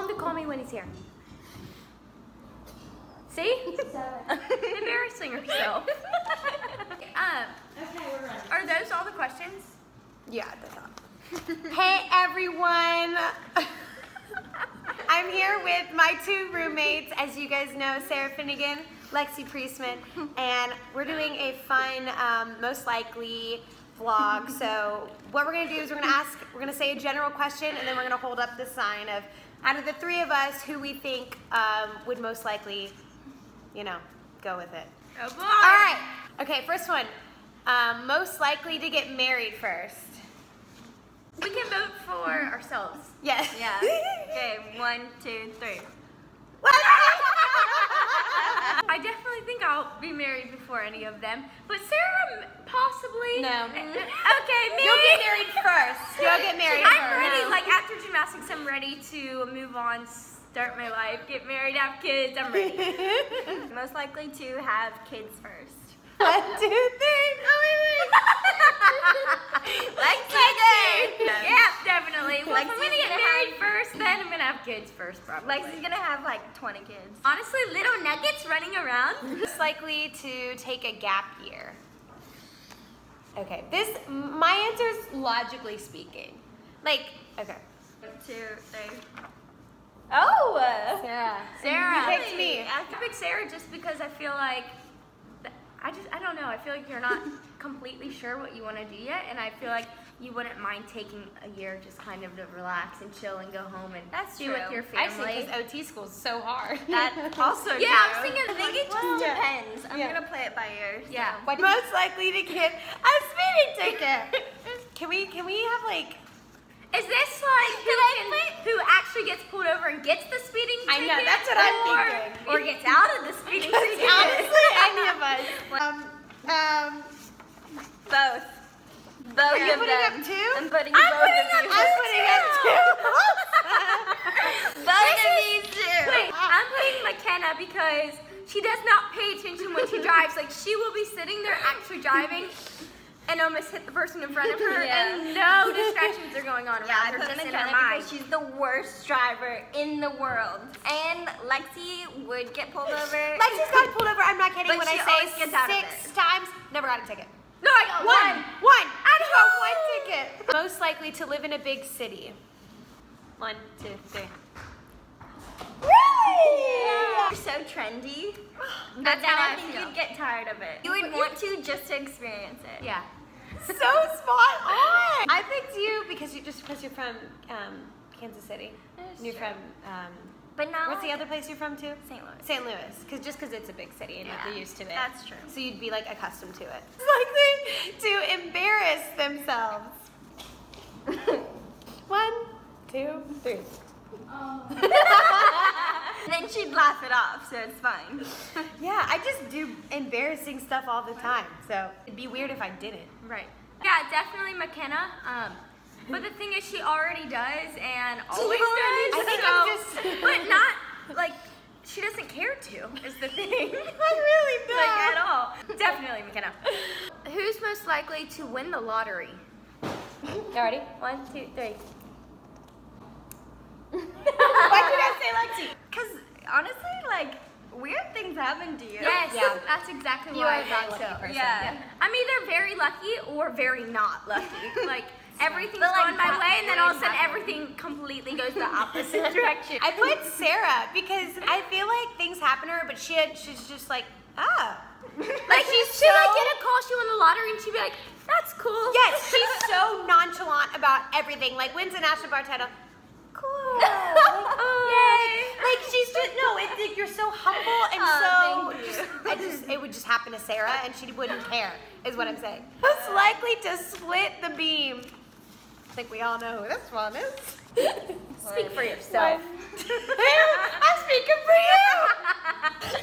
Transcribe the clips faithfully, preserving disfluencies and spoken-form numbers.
him to call me when he's here. See? Embarrassing herself. um, Okay, we're running. are those all the questions? Yeah, that's all. Hey everyone! I'm here with my two roommates, as you guys know, Sarah Finnegan, Lexi Priestman, and we're doing a fun, um, most likely vlog. So what we're gonna do is we're gonna ask, we're gonna say a general question, and then we're gonna hold up the sign of, out of the three of us, who we think um, would most likely, you know, go with it. Oh boy! All right. Okay, first one. Um, most likely to get married first. We can vote for ourselves. Yes. Yeah. Okay, one, two, three. I definitely think I'll be married before any of them, but Sarah possibly. No. Okay, me. You'll get married first. You'll get married I'm first. ready. Like after gymnastics, I'm ready to move on, start my life, get married, have kids. I'm ready. Most likely to have kids first. One, two, three. Oh, wait, wait. Lexi. Yeah, definitely. Well, if I'm Lexi's gonna get gonna married first, then I'm gonna have kids first, probably. Lexi's gonna have like twenty kids. Honestly, little nuggets running around. Most likely to take a gap year. Okay, this, my answer is logically speaking. Like, okay. Two, three. Oh! Sarah. Sarah. You picked me. I picked Sarah just because I feel like, I just, I don't know, I feel like you're not completely sure what you want to do yet, and I feel like you wouldn't mind taking a year just kind of to relax and chill and go home and That's be true. with your I see, family. because O T school is so hard. That's also Yeah, true. I was thinking, I think it just well, yeah. depends. I'm Yeah. gonna play it by ear. So. Yeah. Most likely to get a speeding ticket. Can we, can we have like, Is this like who, can, who actually gets pulled over and gets the speeding I ticket? know, that's what I'm or, thinking. Or gets out of the speeding ticket? honestly, any of us. Um, um, Both. Both Are you of putting them. up two? I'm putting I'm both putting of up you. I'm putting up two. Both of these two. Wait, I'm putting McKenna because she does not pay attention when she drives. Like, she will be sitting there actually driving and almost hit the person in front of her, Yeah. and no distractions are going on around Yeah, I her, put just in her McKenna mind. because she's the worst driver in the world. And Lexi would get pulled over. Lexi's got pulled over. I'm not kidding But when she I say always gets out of six it. times. Never got a ticket. No, I got One. one. One. I know. got one ticket. Most likely to live in a big city. One, two, three. Really? You're so trendy. But That's then how I I think feel. you'd get tired of it. You would want to just to experience it. Yeah. So spot on. I picked you because you just because you're from um, Kansas City. That's And you're true. from um, But now what's the other place you're from too? Saint Louis. Saint Louis. Because just because it's a big city and Yeah, you're used to it. that's true. So you'd be like accustomed to it. It's likely to embarrass themselves. One, two, three. And then she'd laugh it off, so it's fine. Yeah, I just do embarrassing stuff all the time. So it'd be weird if I didn't. Right. Yeah, definitely McKenna. Um, but the thing is, she already does and always already does. does. I think so, I'm just- but not like she doesn't care to. Is the thing. I really don't. Like at all. Definitely McKenna. Who's most likely to win the lottery? You ready? One, two, three. Why did I say Lexi? Because honestly, like, weird things happen to you. Yes, Yeah. that's exactly You what are I a very thought lucky so. person. Yeah. I'm either very lucky or very not lucky. Like everything's But, like, going my that way, and then all of a would sudden happen. everything completely goes the opposite direction. I put Sarah because I feel like things happen to her, but she had, she's just like, ah. Like she's she'd like get a call, she won the lottery, and she'd be like, "That's cool." Yes, she's so nonchalant about everything. Like, wins a national bar title. Cool. Like, oh, Yay. like she's just no. It's like you're so humble and Oh, so. thank you. Just, I just it would just happen to Sarah, and she wouldn't care. Is what I'm saying. Most likely to split the beam. I think we all know who this one is. Speak for yourself. I'm speaking for you.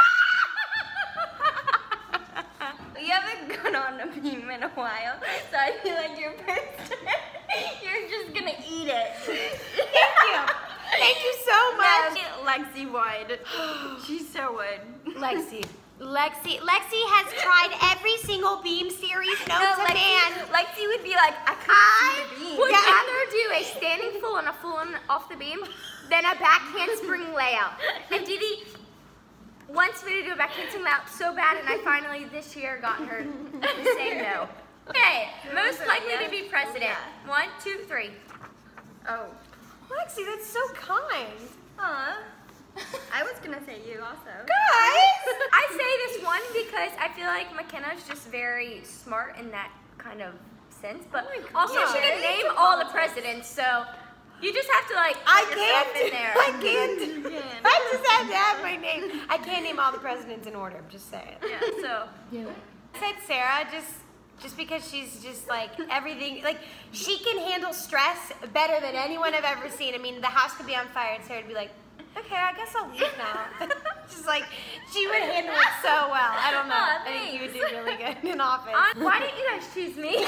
You haven't gone on a meme in a while, so I feel like your first, you're just gonna eat it. Thank you. Thank you so much. No, Lexi would. She so would. Lexi, Lexi, Lexi has tried every single beam series known No, to Lexi, man. Lexi would be like, I couldn't I see the beam. Would Yeah. rather do a standing full and a full on off the beam than a back handspring layout. And Didi wants me to do a back handspring layout so bad, and I finally this year got her to say no. Okay, most likely to be president. One, two, three. Oh. Lexi, that's so kind. Aw. I was gonna say you also. Guys! I say this one because I feel like McKenna's just very smart in that kind of sense, but also gosh. she can name all the presidents, so you just have to like I put yourself can't. in there. I can't. I just have to have my name. I can't name all the presidents in order. I'm just saying. Yeah, so I said Sarah just just because she's just like everything, like she can handle stress better than anyone I've ever seen. I mean, the house could be on fire and Sarah would be like, okay, I guess I'll leave now. Just like, she would handle it so well. I don't know. Aw, I think you would do thanks. really good in office. Hon, why didn't you guys choose me?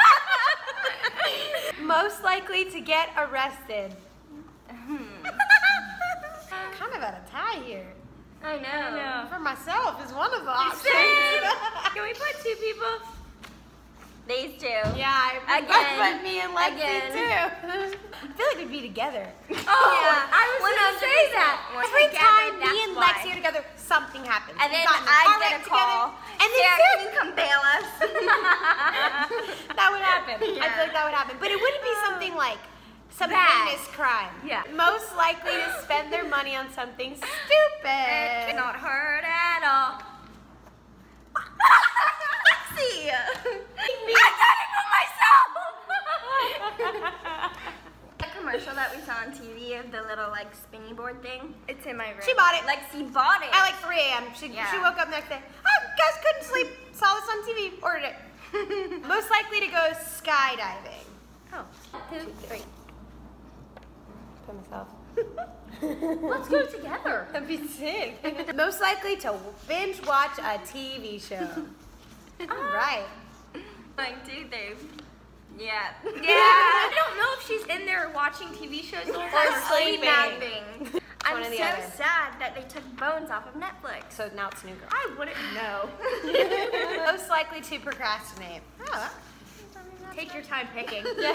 Most likely to get arrested. Kind of at a tie here. I know. For myself is one of the options. Same. Can we put two people? These two. Yeah, I Again. put me and Lexi Again. too. I feel like we'd be together. Oh, Yeah, I was going to say that. We're Every together, time me that's and why. Lexi are together, something happens. And We've then gotten in I car get wreck a together, call. and then Sarah, Sarah- can you come bail us? that would happen. I Yeah. feel like that would happen. But it wouldn't be something like some Bad. heinous crime. Yeah. Most likely to spend their money on something stupid. It's not hurt at all. See. I done it for myself! The commercial that we saw on T V of the little like spinny board thing. It's in my room. She bought it. Lexi bought it. At like three A M She, Yeah. she woke up next day. Oh, guys couldn't sleep. Saw this on T V. Ordered it. Most likely to go skydiving. Oh. Two, three. Put myself. Let's go together. That'd be sick. Most likely to binge watch a T V show. All right. Like, do they? Yeah. Yeah. I don't know if she's in there watching T V shows the whole time Or or sleeping. napping. I'm One or so the other. sad that they took Bones off of Netflix. So now it's New Girl. I wouldn't know. Most likely to procrastinate. Oh, Take your time picking. yeah.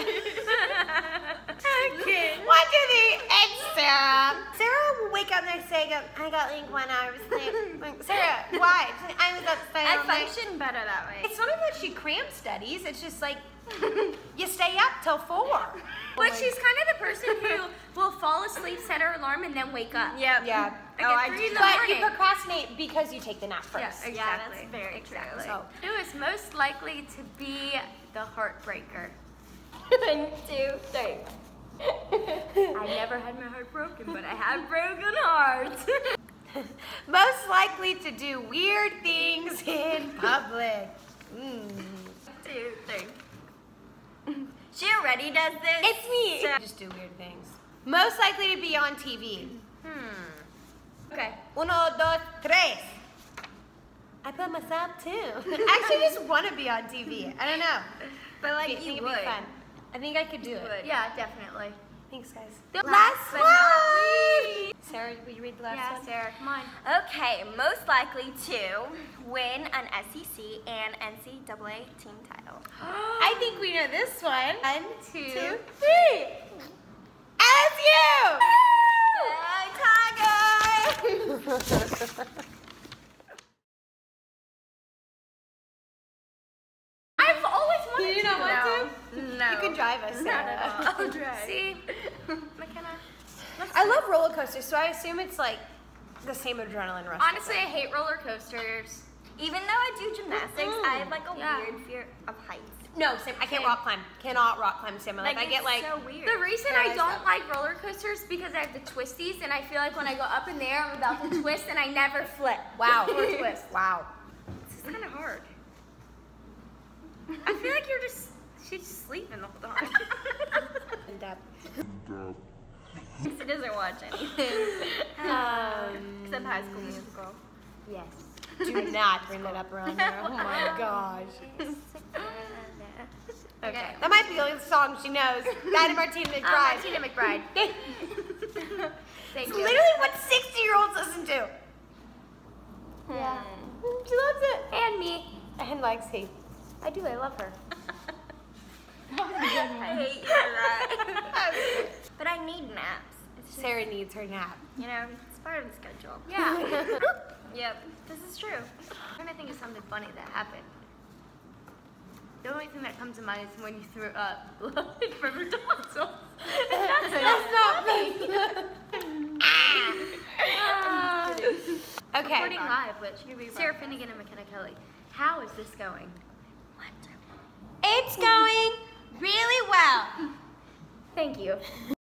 Okay. What do the eggs, Sarah? Sarah will wake up next day and go, I got like one hour of sleep. Like, Sarah, why? She's like, I was up I all night. function better that way. It's not even that she crammed studies. It's just like, you stay up till four. But she's kind of the person who will fall asleep, set her alarm, and then wake up. Yep. Yeah. Like Oh, at I three do in the But morning. you procrastinate because you take the nap first. Yeah, exactly. Yeah, that's very exactly. true. Who is most likely to be the heartbreaker? One, two, three. I never had my heart broken, but I have broken hearts. Most likely to do weird things in public. Mm. Two, three. She already does this. It's me. So- Just do weird things. Most likely to be on T V. Hmm. Okay. Uno, dos, tres. I put myself too. I actually just want to be on T V. I don't know. But I like think you it'd would. be fun. I think I could do it. would. Yeah, definitely. Thanks, guys. Last Last but one. not least. Sarah, will you read the last Yeah, one? Sarah, come on. Okay, most likely to win an S E C and N C double A team title. I think we know this one. One, Two. two, three. As you. Tiger! I've always wanted You to. don't want know. to? No. You can drive us, Not at Sarah. all. I'll drive. See, McKenna. let's- I love roller coasters, so I assume it's like the same adrenaline rush. Honestly, I hate roller coasters. Even though I do gymnastics, Mm. I have like a Yeah. weird fear of heights. no, same. I can't Same. rock climb. Cannot rock climb. Same. Like, Like, I get it's like. so weird. The reason I Paralyzed don't up. like roller coasters because I have the twisties, and I feel like when I go up in the air, I'm about to twist, and I never flip. Wow. Or twist. Wow. This is kind of hard. I feel like you're just she's just sleeping the whole time. In depth. She doesn't watch anything. Um, Except High School Musical. Yes. Do not bring that up around there. Oh my gosh. Okay. That might be the only song she knows. That and Martina Um, McBride. Martina McBride. Thank It's you. literally what sixty-year-olds listen to. Yeah. Hmm. Lexi. I do. I love her. I hate you for that. But I need naps. It's just, Sarah needs her nap. you know, it's part of the schedule. Yeah. Yep, this is true. I'm trying to think of something funny that happened. The only thing that comes to mind is when you threw up blood from your tonsil. That's, That's not me. Okay. Recording live, which Sarah Finnegan and McKenna Kelly. How is this going? It's going really well. Thank you.